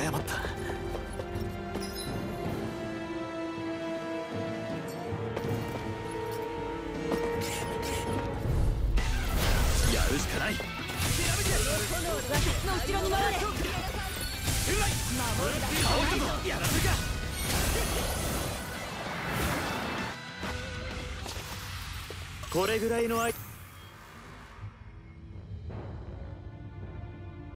誤った。やるしかない。 炎が私の後ろに回れ。守るだけやらせか。これぐらいの相手